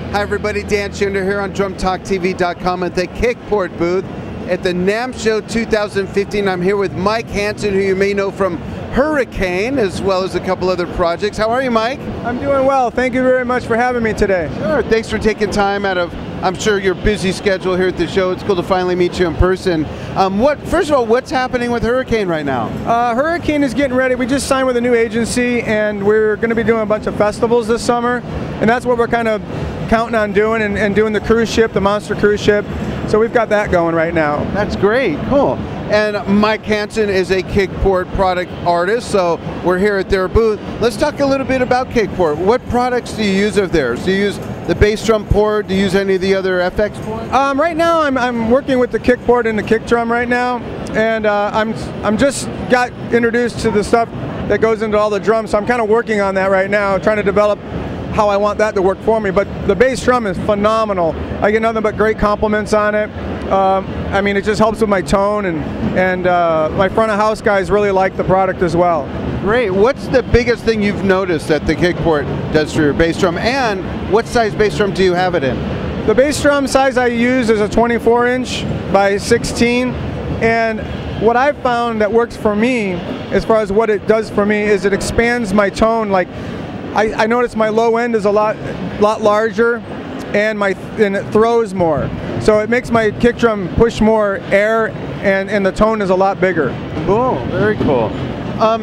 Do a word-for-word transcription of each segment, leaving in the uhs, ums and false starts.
Hi everybody, Dan Chinder here on drum talk T V dot com at the KickPort booth at the NAMM Show two thousand fifteen. I'm here with Mike Hansen, who you may know from Hurricane, as well as a couple other projects. How are you, Mike? I'm doing well. Thank you very much for having me today. Sure. Thanks for taking time out of, I'm sure, your busy schedule here at the show. It's cool to finally meet you in person. Um, what, first of all, what's happening with Hurricane right now? Uh, Hurricane is getting ready. We just signed with a new agency, and we're going to be doing a bunch of festivals this summer, and that's what we're kind of counting on doing, and, and doing the cruise ship, the Monster cruise ship. So we've got that going right now. That's great. Cool. And Mike Hansen is a KickPort product artist, so we're here at their booth. Let's talk a little bit about KickPort. What products do you use of theirs? Do you use the bass drum port? Do you use any of the other F X ports? Um, right now, I'm, I'm working with the KickPort and the kick drum right now, and uh, I'm I'm just got introduced to the stuff that goes into all the drums, so I'm kind of working on that right now, trying to develop how I want that to work for me. But the bass drum is phenomenal. I get nothing but great compliments on it. Um, I mean, it just helps with my tone, and and uh, my front of house guys really like the product as well. Great. What's the biggest thing you've noticed that the KickPort does for your bass drum, and what size bass drum do you have it in? The bass drum size I use is a twenty-four inch by sixteen, and what I've found that works for me, as far as what it does for me, is it expands my tone. Like, I, I notice my low end is a lot, lot larger, and my and it throws more. So it makes my kick drum push more air, and, and the tone is a lot bigger. Cool, very cool. Um,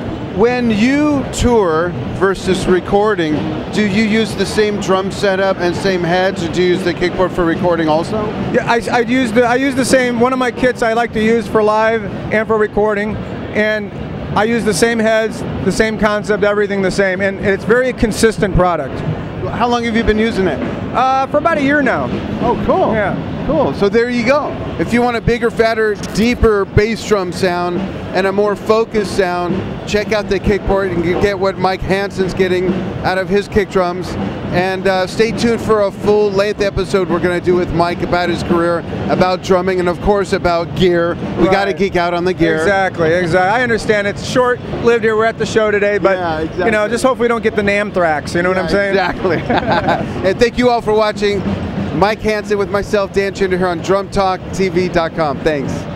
when you tour versus recording, do you use the same drum setup and same heads, or do you use the KickPort for recording also? Yeah, I, I use the I use the same. One of my kits I like to use for live and for recording, and I use the same heads, the same concept, everything the same, and it's very consistent product. How long have you been using it? Uh, for about a year now. Oh, cool. Yeah. Cool. So there you go. If you want a bigger, fatter, deeper bass drum sound and a more focused sound, check out the KickPort and you get what Mike Hansen's getting out of his kick drums. And uh, stay tuned for a full-length episode we're going to do with Mike about his career, about drumming, and of course about gear. We Right. got to geek out on the gear. Exactly, exactly. I understand it's short-lived here. We're at the show today, but Yeah, exactly. you know, just hope we don't get the NAMM thrax. You know Yeah, what I'm saying? Exactly. And thank you all for watching. Mike Hansen with myself, Dan Chinder, here on drum talk T V dot com. Thanks.